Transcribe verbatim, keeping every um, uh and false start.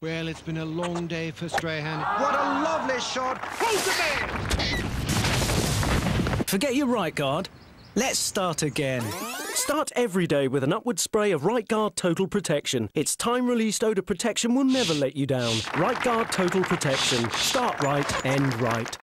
Well, it's been a long day for Strahan. What a lovely shot! Hold the man! Forget your right guard. Let's start again. Start every day with an upward spray of Right Guard Total Protection. Its time-released odour protection will never let you down. Right Guard Total Protection. Start right, end right.